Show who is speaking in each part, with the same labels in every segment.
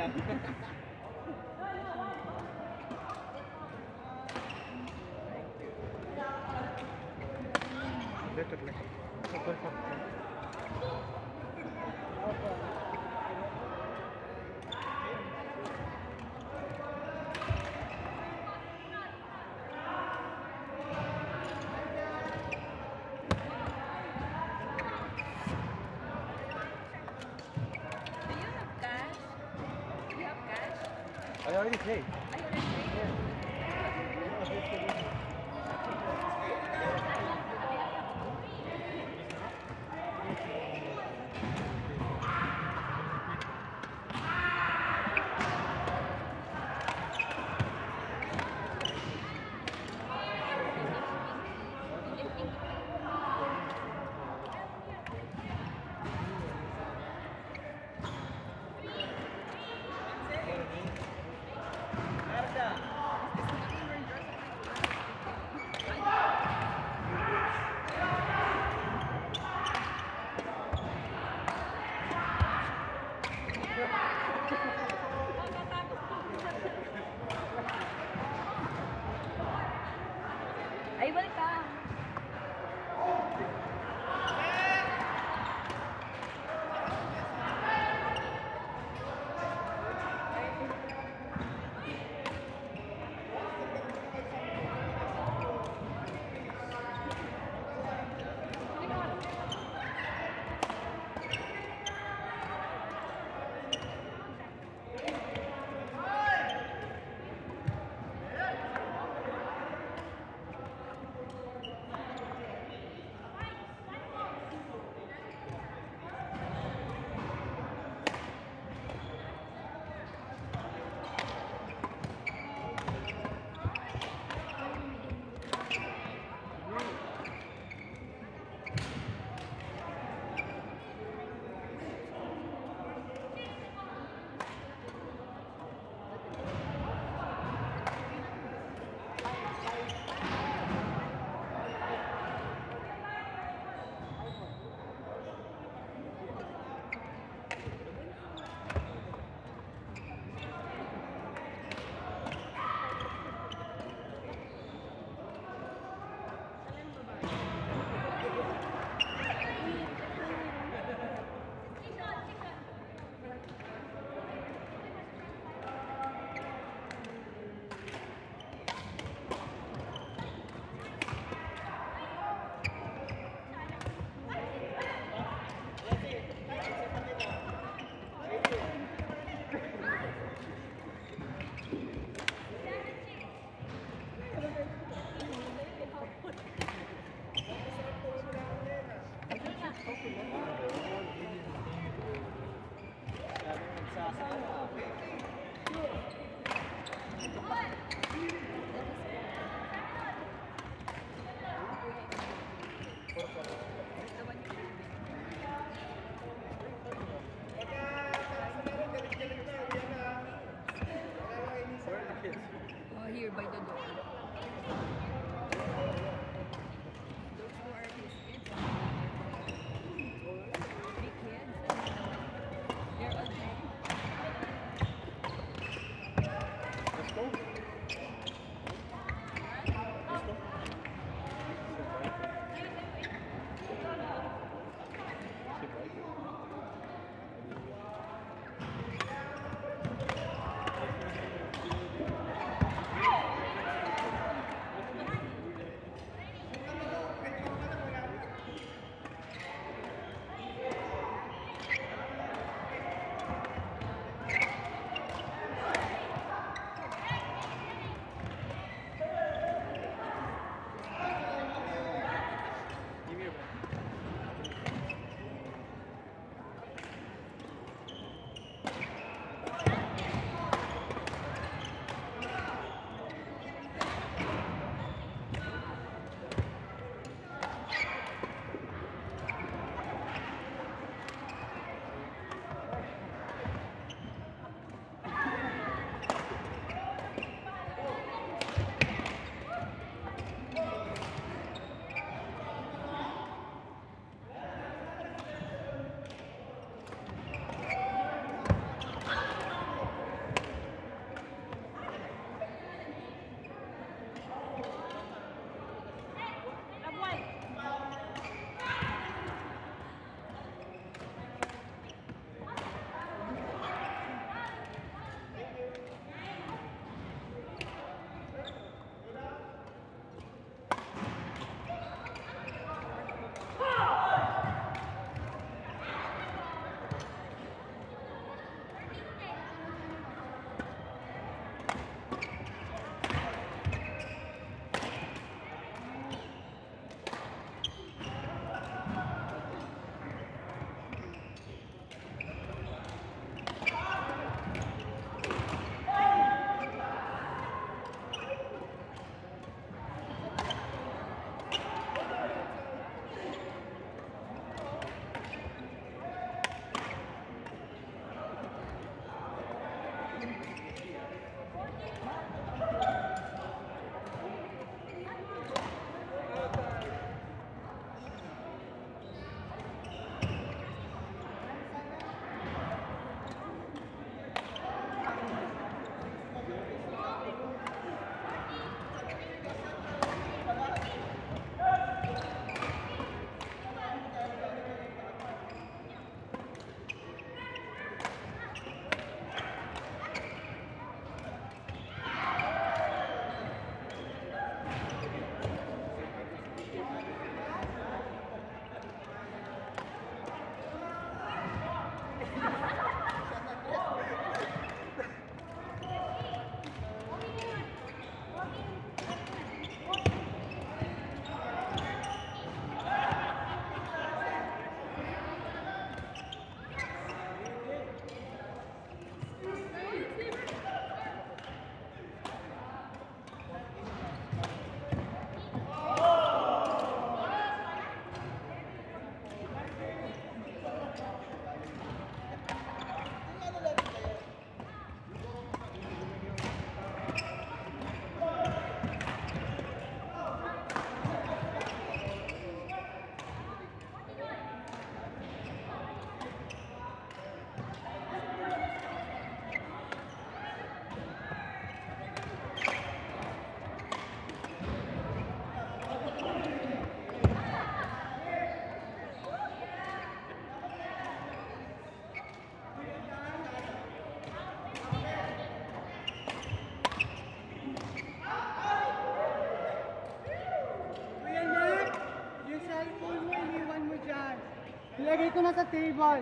Speaker 1: LetLet. I already played. Ilagay ko na sa table.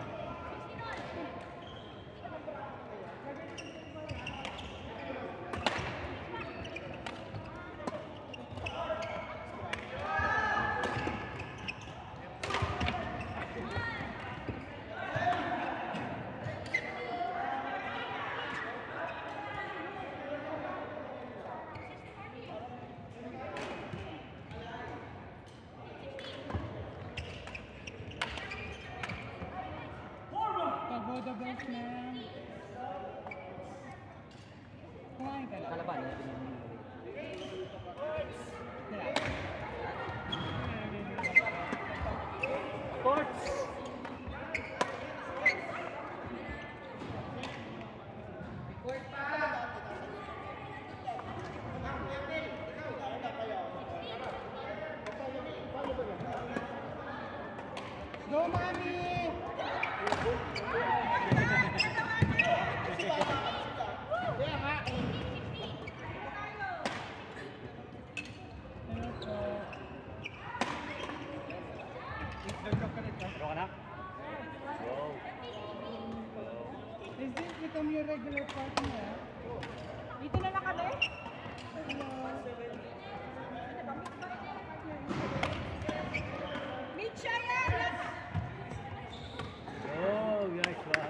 Speaker 1: The best man. Kumain ka na. Kalaban. Sports. Go, Mami! Is this become your regular partner?
Speaker 2: Dito na kami? Meet siya yan!
Speaker 1: Oh, guys, wow.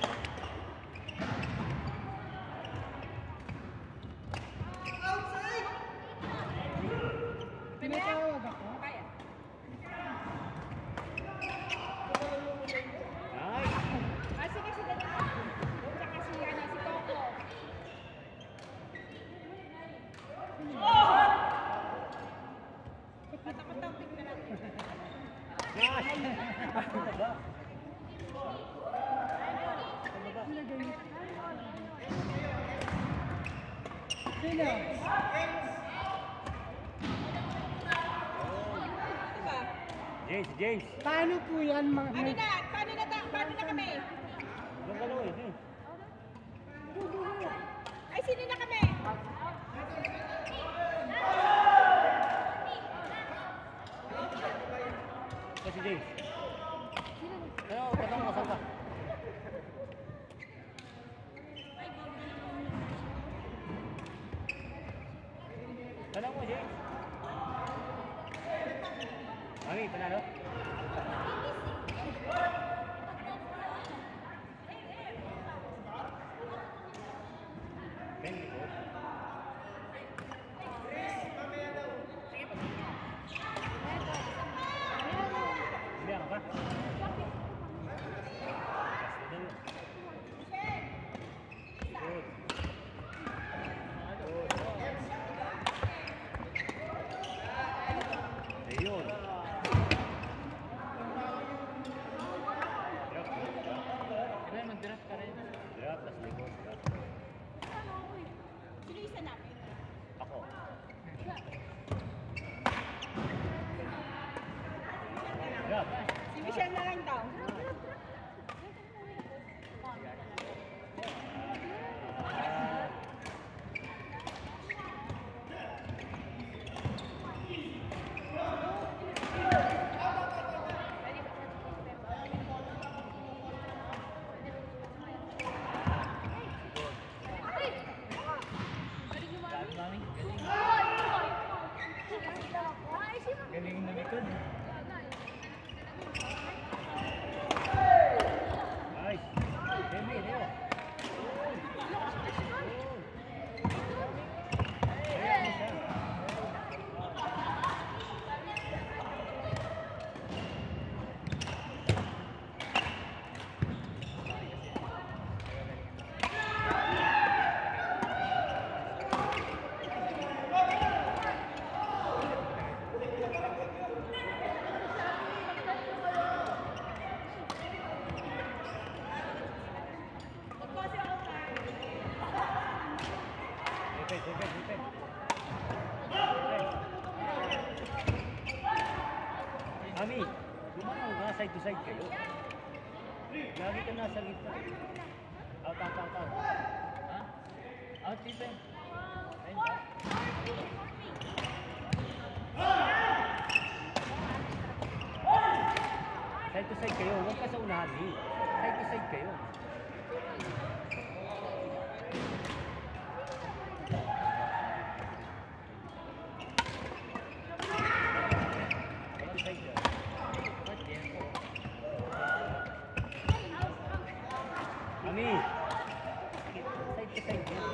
Speaker 2: Outside!
Speaker 1: Tinatawag ako?
Speaker 2: Kaya.
Speaker 1: Nice!
Speaker 2: Sige, sige na. Tsaka si Coco. Patakot-tapik na lang.
Speaker 1: Gosh! Sino? James. Paano po yan mga...
Speaker 2: Paano na kami?
Speaker 1: Doon dalawa eh.
Speaker 2: Ay, sino na kami?
Speaker 1: Kasi James. Ano, tanong mo saan ka? Tanong mo, James. Mami, panalo? Jion. Kailan mag-draft ka rin? Draft, tas likod.
Speaker 2: Sino isa namin?
Speaker 1: Ako. Draft.
Speaker 2: Si Michelle na lang daw.
Speaker 1: Galing na likod. Nice. Demi, Leo. Mami, gumanaw nga side to side kayo. Lagi ka nasa gitna. Out. Ha? Out, Tipen. Side to side kayo. Huwag ka sa unahan eh. Side to side kayo. Ami! Side to side yan.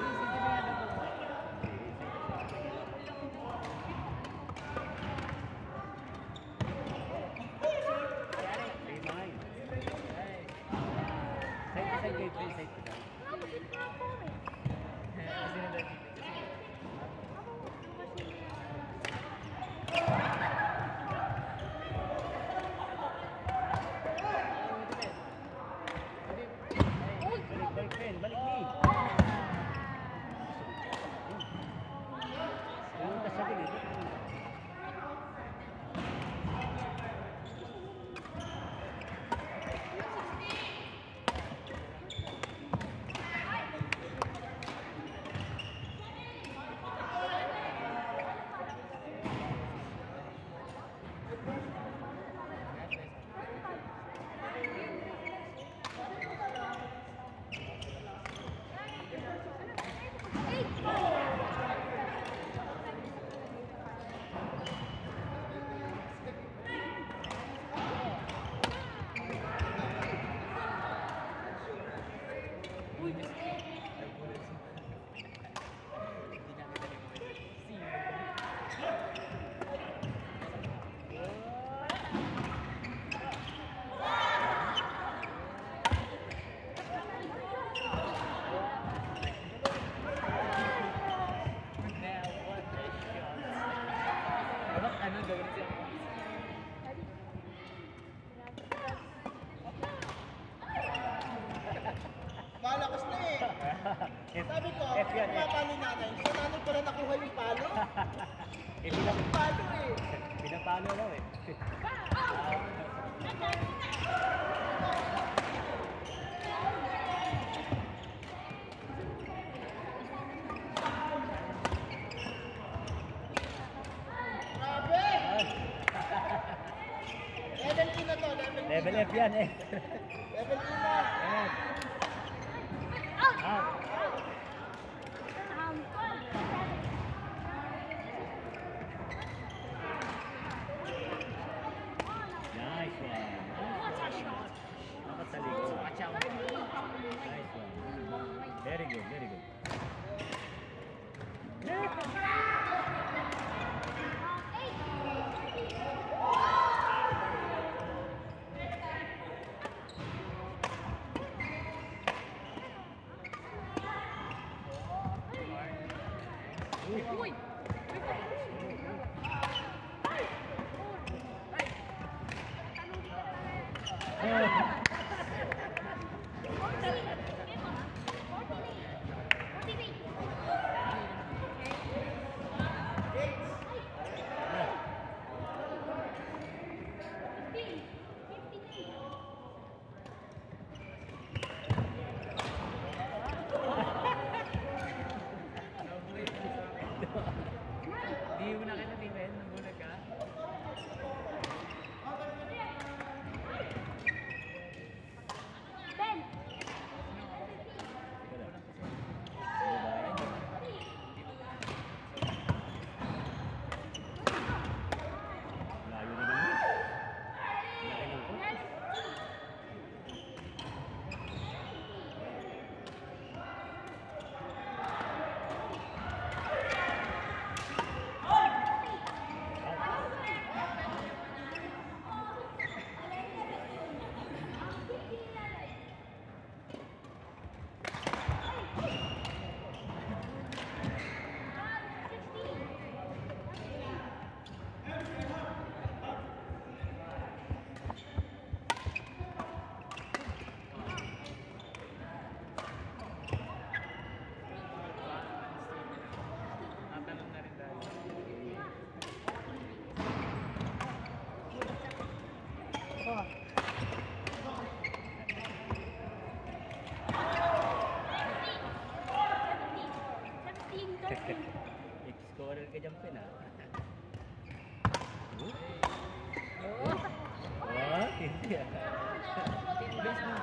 Speaker 3: Malakas na eh. Sabi ko, pumapalo nanay. Sa nanay pala nakuha yung palo. Yung palo eh.
Speaker 1: Pinapalo daw eh.
Speaker 3: Grabe! Level 2 na to,
Speaker 1: Level F yan eh.
Speaker 3: Level 2 na.
Speaker 1: Nice one. Nakatalikod. Nice one. Very good, very good.
Speaker 4: Di mo na kita timen, nabulag ka.
Speaker 2: Ben!
Speaker 1: Layo na naman. Laki ng court.
Speaker 4: Tatanong na rin tayo.
Speaker 1: Ex-scorer ka dyan, Pin, ha? What?
Speaker 4: Best mo.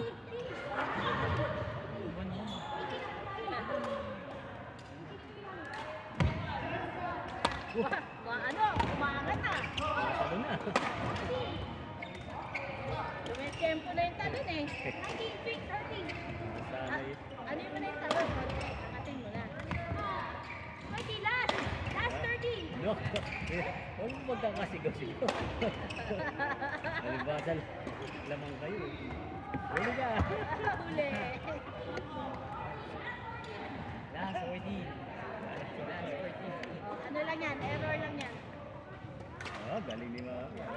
Speaker 2: Ano? Umaangat na.
Speaker 1: Ano na?
Speaker 2: Tumitiempo na yung talon eh. 30.
Speaker 1: Sanay.
Speaker 2: Ano yung na yung talon? Angatin mo na. 30 last! Last 30!
Speaker 1: No. Huwag mo magkakasigaw-sigaw. Alibasal. Lamang kayo. Huli ka.
Speaker 2: Huli.
Speaker 4: Last 14. Last 14.
Speaker 2: Ano lang yan? Error lang yan.
Speaker 1: Oh, galing ni Mama.